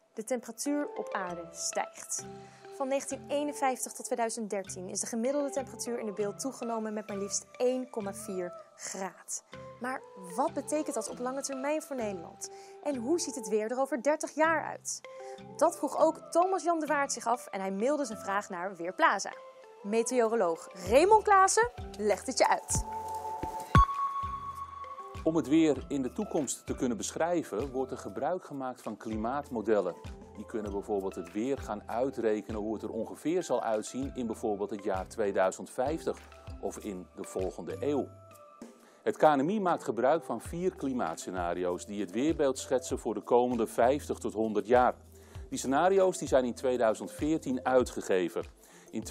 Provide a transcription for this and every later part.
De temperatuur op aarde stijgt. Van 1951 tot 2013 is de gemiddelde temperatuur in de beeld toegenomen met maar liefst 1,4 graad. Maar wat betekent dat op lange termijn voor Nederland? En hoe ziet het weer er over 30 jaar uit? Dat vroeg ook Thomas-Jan de Waard zich af en hij mailde zijn vraag naar Weerplaza. Meteoroloog Raymond Klaassen legt het je uit. Om het weer in de toekomst te kunnen beschrijven, wordt er gebruik gemaakt van klimaatmodellen. Die kunnen bijvoorbeeld het weer gaan uitrekenen hoe het er ongeveer zal uitzien in bijvoorbeeld het jaar 2050 of in de volgende eeuw. Het KNMI maakt gebruik van 4 klimaatscenario's die het weerbeeld schetsen voor de komende 50 tot 100 jaar. Die scenario's zijn in 2014 uitgegeven. In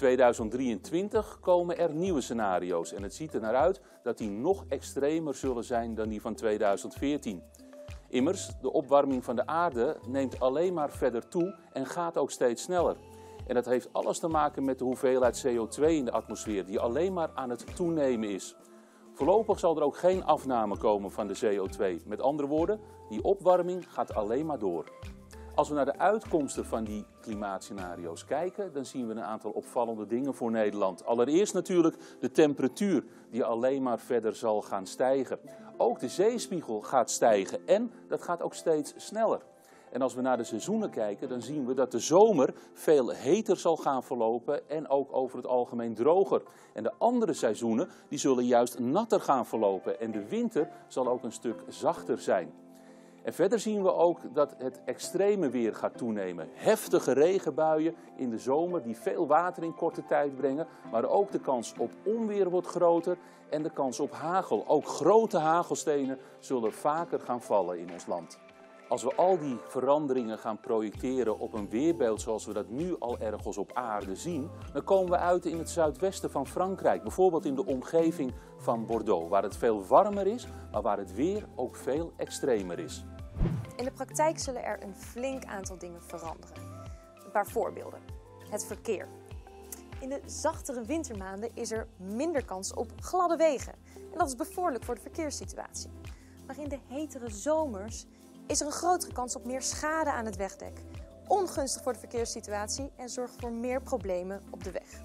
2023 komen er nieuwe scenario's en het ziet er naar uit dat die nog extremer zullen zijn dan die van 2014. Immers, de opwarming van de aarde neemt alleen maar verder toe en gaat ook steeds sneller. En dat heeft alles te maken met de hoeveelheid CO2 in de atmosfeer die alleen maar aan het toenemen is. Voorlopig zal er ook geen afname komen van de CO2. Met andere woorden, die opwarming gaat alleen maar door. Als we naar de uitkomsten van die klimaatscenario's kijken, dan zien we een aantal opvallende dingen voor Nederland. Allereerst natuurlijk de temperatuur die alleen maar verder zal gaan stijgen. Ook de zeespiegel gaat stijgen en dat gaat ook steeds sneller. En als we naar de seizoenen kijken, dan zien we dat de zomer veel heter zal gaan verlopen en ook over het algemeen droger. En de andere seizoenen die zullen juist natter gaan verlopen en de winter zal ook een stuk zachter zijn. En verder zien we ook dat het extreme weer gaat toenemen. Heftige regenbuien in de zomer die veel water in korte tijd brengen. Maar ook de kans op onweer wordt groter en de kans op hagel. Ook grote hagelstenen zullen vaker gaan vallen in ons land. Als we al die veranderingen gaan projecteren op een weerbeeld zoals we dat nu al ergens op aarde zien, dan komen we uit in het zuidwesten van Frankrijk. Bijvoorbeeld in de omgeving van Bordeaux, waar het veel warmer is, maar waar het weer ook veel extremer is. In de praktijk zullen er een flink aantal dingen veranderen. Een paar voorbeelden. Het verkeer. In de zachtere wintermaanden is er minder kans op gladde wegen. En dat is bevorderlijk voor de verkeerssituatie. Maar in de hetere zomers is er een grotere kans op meer schade aan het wegdek. Ongunstig voor de verkeerssituatie en zorgt voor meer problemen op de weg.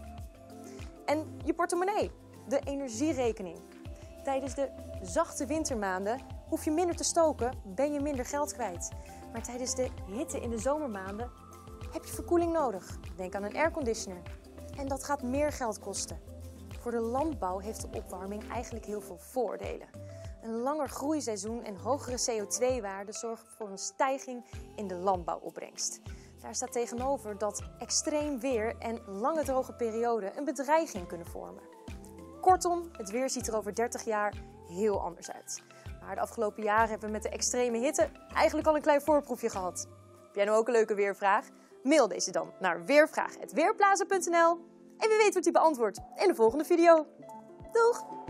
En je portemonnee, de energierekening. Tijdens de zachte wintermaanden hoef je minder te stoken, ben je minder geld kwijt. Maar tijdens de hitte in de zomermaanden heb je verkoeling nodig. Denk aan een airconditioner. En dat gaat meer geld kosten. Voor de landbouw heeft de opwarming eigenlijk heel veel voordelen. Een langer groeiseizoen en hogere CO2-waarden zorgen voor een stijging in de landbouwopbrengst. Daar staat tegenover dat extreem weer en lange droge perioden een bedreiging kunnen vormen. Kortom, het weer ziet er over 30 jaar heel anders uit. Maar de afgelopen jaren hebben we met de extreme hitte eigenlijk al een klein voorproefje gehad. Heb jij nou ook een leuke weervraag? Mail deze dan naar weervraag@weerplaza.nl en wie weet wordt die beantwoord in de volgende video. Doeg!